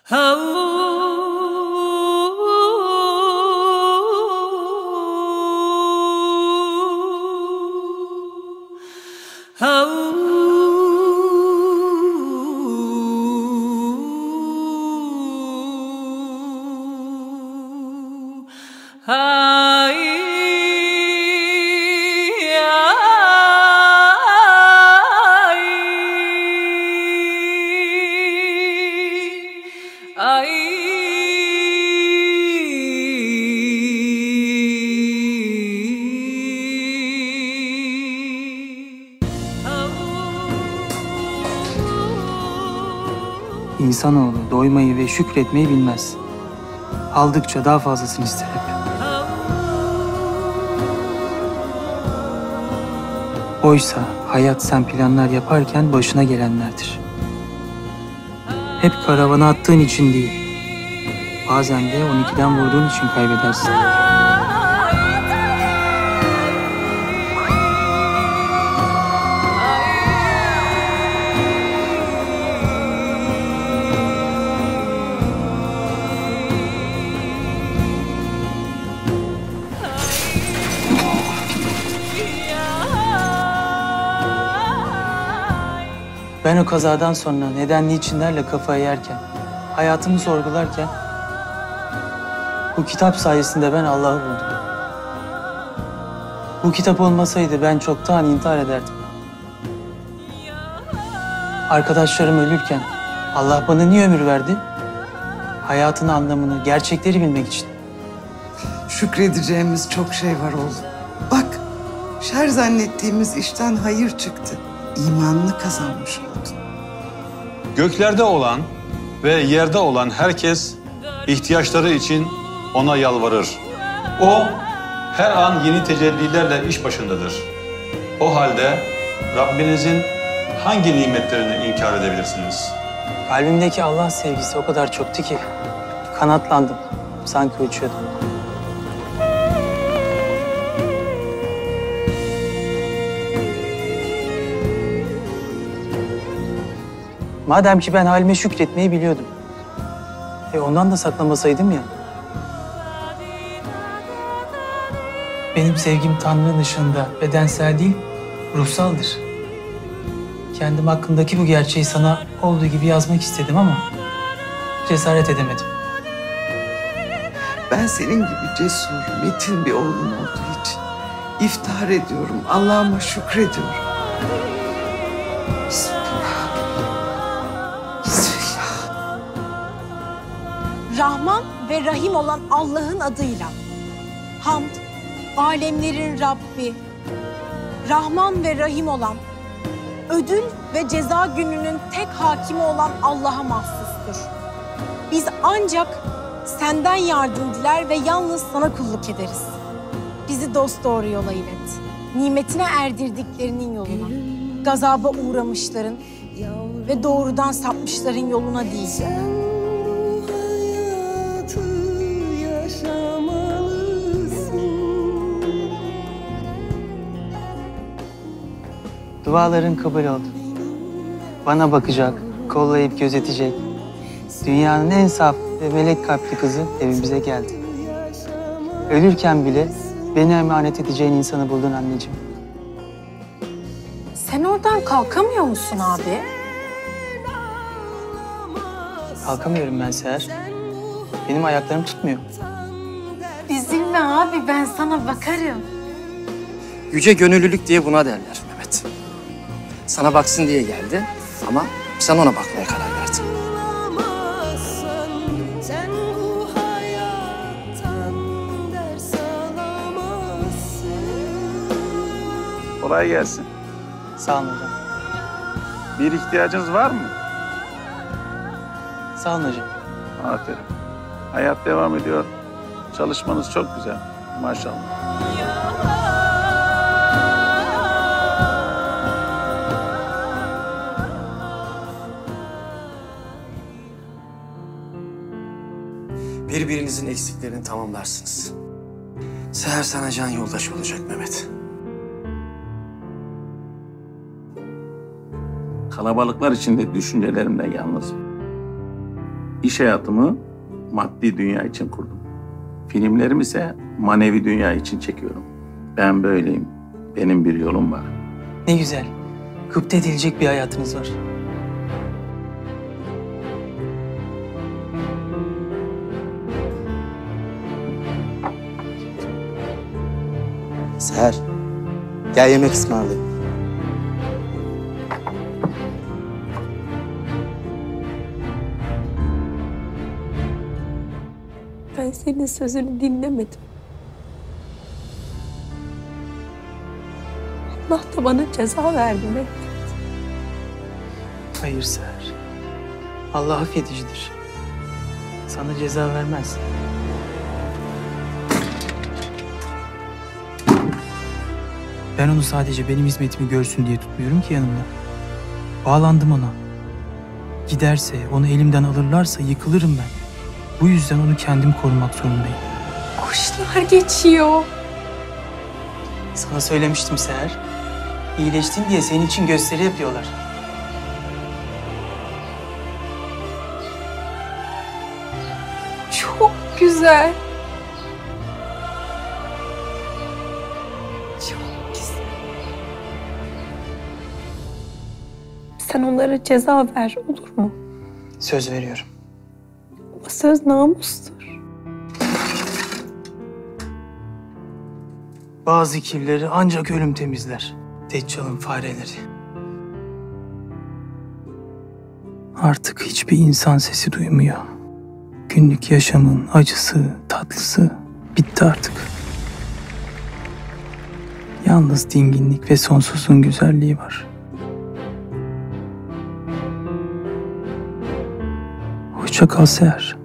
İnsanoğlu doymayı ve şükretmeyi bilmez. Aldıkça daha fazlasını ister hep. Oysa hayat sen planlar yaparken başına gelenlerdir. Hep karavana attığın için değil, bazen de 12'den vurduğun için kaybedersin. Ben o kazadan sonra neden niçinlerle kafayı yerken, hayatımı sorgularken bu kitap sayesinde ben Allah'ı buldum. Bu kitap olmasaydı ben çoktan intihar ederdim. Arkadaşlarım ölürken Allah bana niye ömür verdi? Hayatın anlamını, gerçekleri bilmek için. Şükredeceğimiz çok şey var oğlum. Bak, şer zannettiğimiz işten hayır çıktı. İmanını kazanmış oldun. Göklerde olan ve yerde olan herkes ihtiyaçları için ona yalvarır. O her an yeni tecellilerle iş başındadır. O halde Rabbinizin hangi nimetlerini inkar edebilirsiniz? Kalbimdeki Allah sevgisi o kadar çoktu ki kanatlandım. Sanki uçuyordum. Madem ki ben halime şükretmeyi biliyordum. Ondan da saklamasaydım ya. Benim sevgim Tanrı'nın ışığında bedensel değil, ruhsaldır. Kendim hakkındaki bu gerçeği sana olduğu gibi yazmak istedim ama cesaret edemedim. Ben senin gibi cesur, metin bir oğlum olduğu için iftihar ediyorum, Allah'ıma şükrediyorum. Rahman ve Rahim olan Allah'ın adıyla. Hamd, alemlerin Rabbi. Rahman ve Rahim olan, ödül ve ceza gününün tek hakimi olan Allah'a mahsustur. Biz ancak senden yardım diler ve yalnız sana kulluk ederiz. Bizi dosdoğru yola ilet. Nimetine erdirdiklerinin yoluna, gazaba uğramışların ve doğrudan sapmışların yoluna değil. Duaların kabul oldu. Bana bakacak, kollayıp gözetecek. Dünyanın en saf ve melek kalpli kızı evimize geldi. Ölürken bile beni emanet edeceğin insanı buldun anneciğim. Sen oradan kalkamıyor musun abi? Kalkamıyorum ben Seher. Benim ayaklarım tutmuyor. Üzülme abi, ben sana bakarım. Yüce gönüllülük diye buna derler Mehmet. Sana baksın diye geldi ama sen ona bakmaya karar verdin. Kolay gelsin. Sağ olun hocam. Bir ihtiyacınız var mı? Sağ olun hocam. Aferin. Hayat devam ediyor. Çalışmanız çok güzel. Maşallah. Birbirinizin eksiklerini tamamlarsınız. Seher sana can yoldaş olacak Mehmet. Kalabalıklar içinde düşüncelerimle yalnızım. İş hayatımı maddi dünya için kurdum. Filmlerimi ise manevi dünya için çekiyorum. Ben böyleyim. Benim bir yolum var. Ne güzel. Gıpta edilecek bir hayatınız var. Seher, gel yemek ısmarlayayım. Ben senin sözünü dinlemedim. Allah da bana ceza verdi Mehmet. Hayır Seher. Allah affedicidir. Sana ceza vermez. Ben onu sadece benim hizmetimi görsün diye tutmuyorum ki yanımda. Bağlandım ona. Giderse, onu elimden alırlarsa yıkılırım ben. Bu yüzden onu kendim korumak zorundayım. Kuşlar geçiyor. Sana söylemiştim Seher. İyileştin diye senin için gösteri yapıyorlar. Çok güzel. Çok güzel. Sen onlara ceza ver, olur mu? Söz veriyorum. Ama söz namustur. Bazı kirleri ancak ölüm temizler. Deccal'ın fareleri. Artık hiçbir insan sesi duymuyor. Günlük yaşamın acısı, tatlısı bitti artık. Yalnız dinginlik ve sonsuzluğun güzelliği var. Hoşça kal Seher.